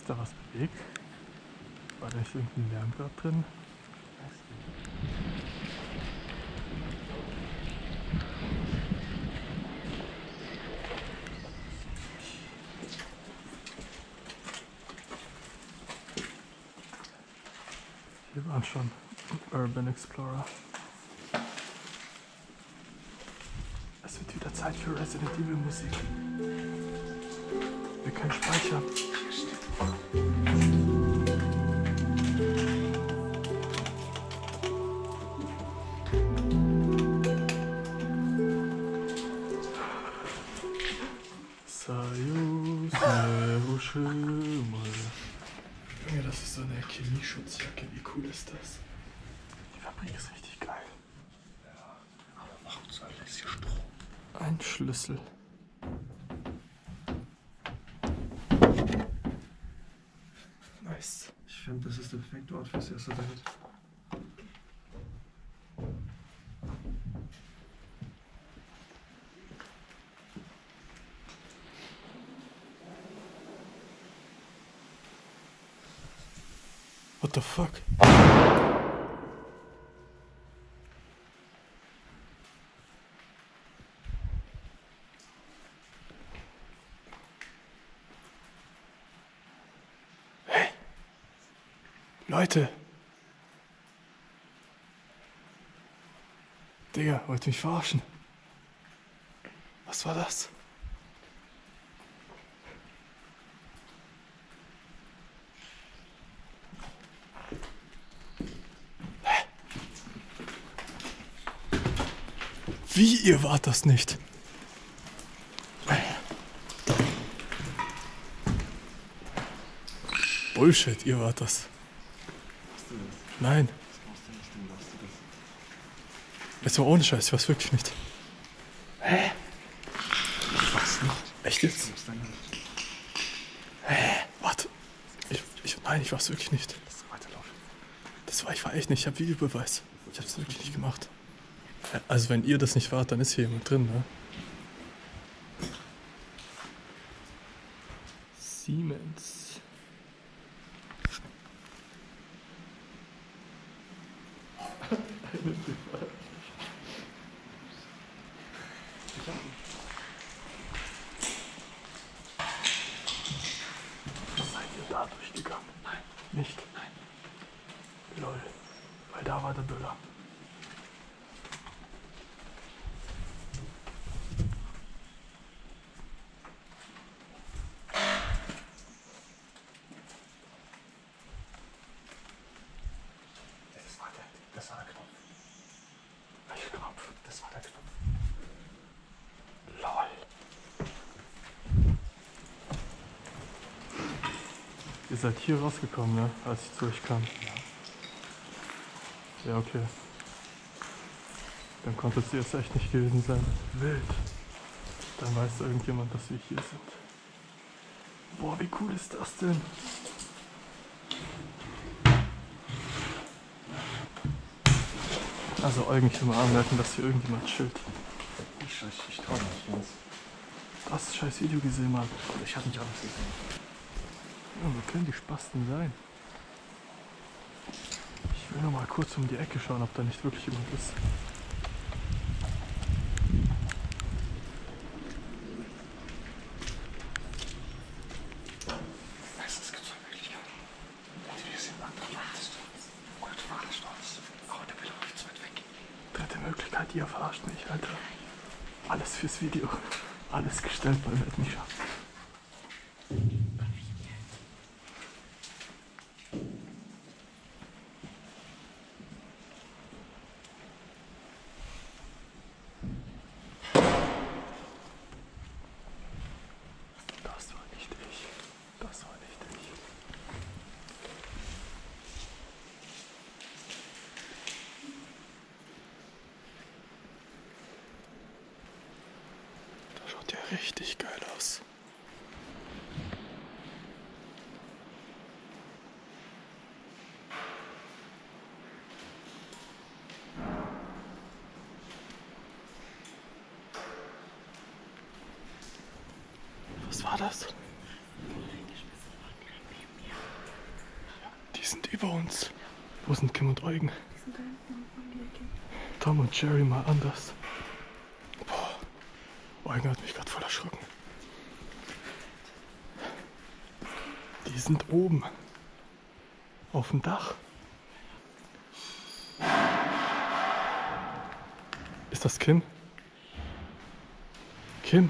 Ist da was bewegt? War da nicht irgendein Lärm gerade drin? Wir waren schon Urban Explorer. Es wird wieder Zeit für Resident Evil Musik. Wir können speichern. Sayus Merushima. Junge, das ist so eine Chemieschutzjacke. Wie cool ist das? Die Fabrik ist richtig geil. Ja, aber warum soll das hier Strom? Ein Schlüssel. Nice. Ich finde, das ist der perfekte Ort fürs erste Date. What the fuck? Hey! Leute! Digga, wollt ihr mich verarschen? Was war das? Wie, ihr wart das nicht? Bullshit, ihr wart das. Hast du das? Nein, Das brauchst du nicht, dann darfst du das. jetzt mal ohne Scheiß, ich war's wirklich nicht. Hä? Was nicht? Echt jetzt? Du musst deine Hand. Warte. Nein, ich war's wirklich nicht. Lass weiterlaufen. Ich war echt nicht, ich hab Videobeweis. Ich hab's wirklich nicht gemacht. Also wenn ihr das nicht wart, dann ist hier jemand drin, ne? Siemens. Seid ihr da durchgegangen? Nein. Nicht? Nein. Lol. Weil da war der Böller. Das war der Knopf. Welcher Knopf? Das war der Knopf. Lol. Ihr seid hier rausgekommen, ne? Als ich zu euch kam. Ja. Ja, okay. Dann konnte es jetzt echt nicht gewesen sein. Wild. Dann weiß irgendjemand, dass wir hier sind. Boah, wie cool ist das denn? Also eigentlich immer anmerken, dass hier irgendjemand chillt. Ich trau mich ganz. Du hast das scheiß Video gesehen, Mann. Ich hab nicht alles gesehen. Ja, wir können die Spasten sein. Ich will nur mal kurz um die Ecke schauen, ob da nicht wirklich jemand ist. Es gibt zwei Möglichkeiten. Entweder wir sind andere Leute oder du verarschst uns. Aber der will auch nicht so weit weg. Dritte Möglichkeit, ihr verarscht mich, Alter. Alles fürs Video. Alles gestellt bei Red Misha. Das war nicht ich. Das war nicht ich. Das schaut ja richtig geil aus. Was war das? sind über uns. Wo sind Kim und Eugen? Die sind da hinten um die Ecke. Tom und Jerry mal anders. Boah, Eugen hat mich gerade voll erschrocken. Die sind oben. Auf dem Dach. Ist das Kim? Kim?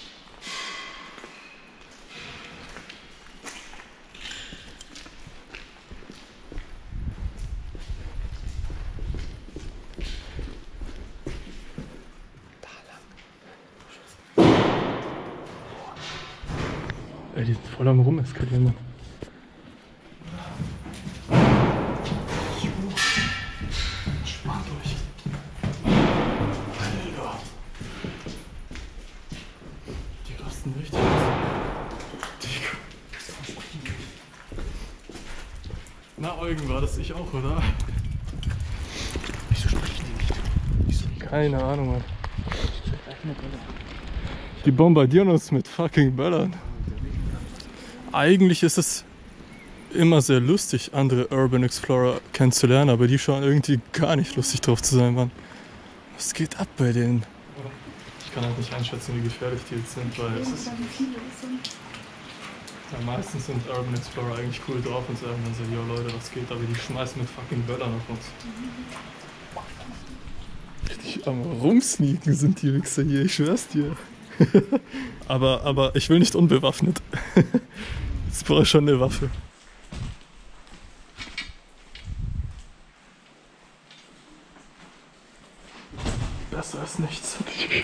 Ey, die sind voll am Rumeskalieren, Mann. Entspannt euch. Alter. Die rasten richtig aus. Na, Eugen, war das ich auch, oder? Wieso sprechen die nicht? Wieso nicht? Keine Ahnung, Mann. Die bombardieren uns mit fucking Böllern. Eigentlich ist es immer sehr lustig, andere Urban Explorer kennenzulernen, aber die schauen irgendwie gar nicht lustig drauf zu sein, Mann. Was geht ab bei denen? Ich kann halt nicht einschätzen, wie gefährlich die jetzt sind, weil es ist, ja, meistens sind Urban Explorer eigentlich cool drauf und sagen dann so, yo Leute, was geht, aber die schmeißen mit fucking Böllern auf uns. Richtig am Rumsneaken sind die Wichser hier, ich schwör's dir. aber ich will nicht unbewaffnet. Jetzt brauche ich schon eine Waffe. Besser als nichts.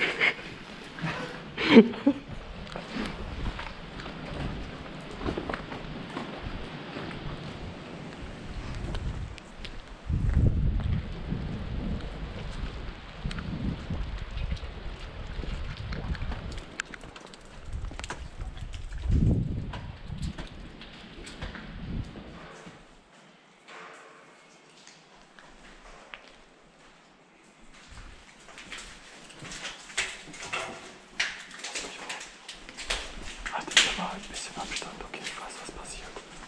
Ein bisschen Abstand, okay, ich weiß, was passiert.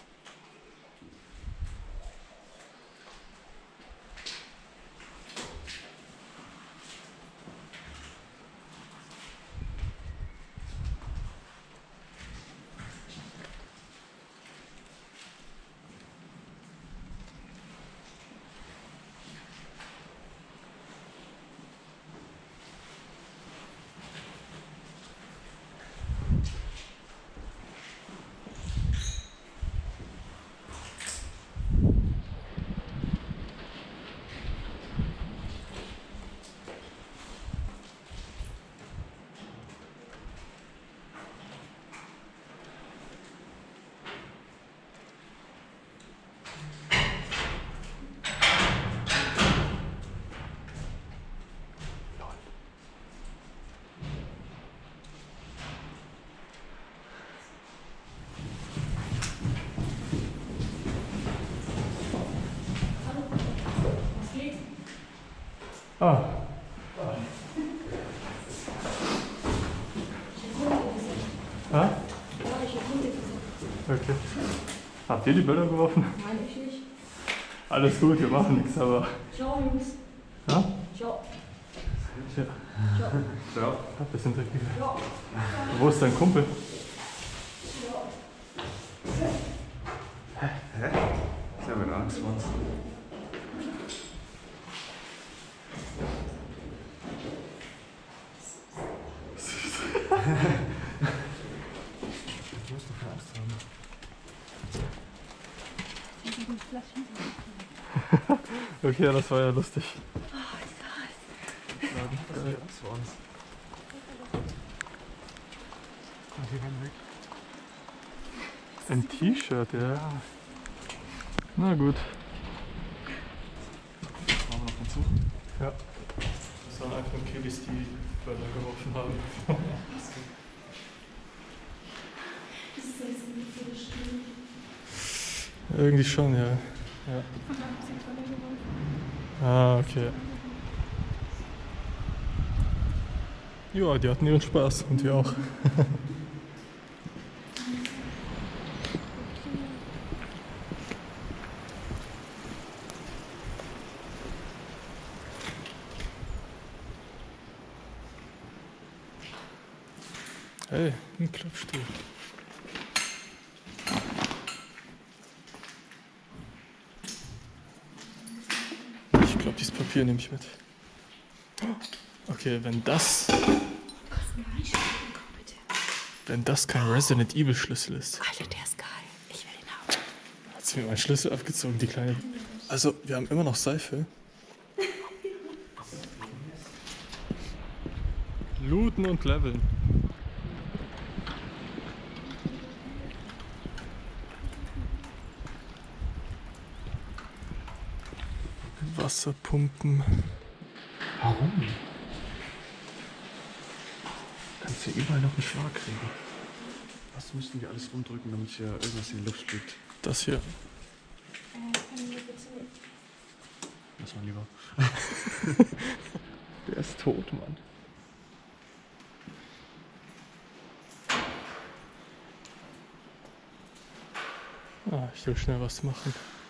Ah. Ah? Okay. Habt ihr die Böller geworfen? Nein, ich nicht. Alles gut, wir machen nichts, aber... Ciao, Jungs. Ja? Ciao. Ja. Ciao. Ciao. Ein bisschen dreckiger. Ciao. Wo ist dein Kumpel? Hä? Ich habe eine Angst, Mann. Du musst doch keine Angst haben. Okay, das war ja lustig. Das ist Angst vor uns. Und hier rennen weg. Ein T-Shirt, ja. Na gut. Machen wir noch hinzu? Ja. Das waren einfach nur Kiddies, die Böller geworfen haben. Irgendwie schon, ja. Ah, okay. Ja, die hatten ihren Spaß und wir auch. Hey, ein Klappstuhl. Ich glaube, dieses Papier nehme ich mit. Okay, wenn das kein Resident Evil Schlüssel ist. Alter, der ist geil. Ich will ihn haben. Hat sie mir meinen Schlüssel abgezogen, die kleine. Also, wir haben immer noch Seife. Looten und leveln. Wasserpumpen. Warum? Kannst du hier überall noch einen Schlag kriegen. Was müssten wir alles rumdrücken, damit hier irgendwas in die Luft fliegt? Das hier. Lass mal lieber. Der ist tot, Mann. Ah, ich will schnell was machen.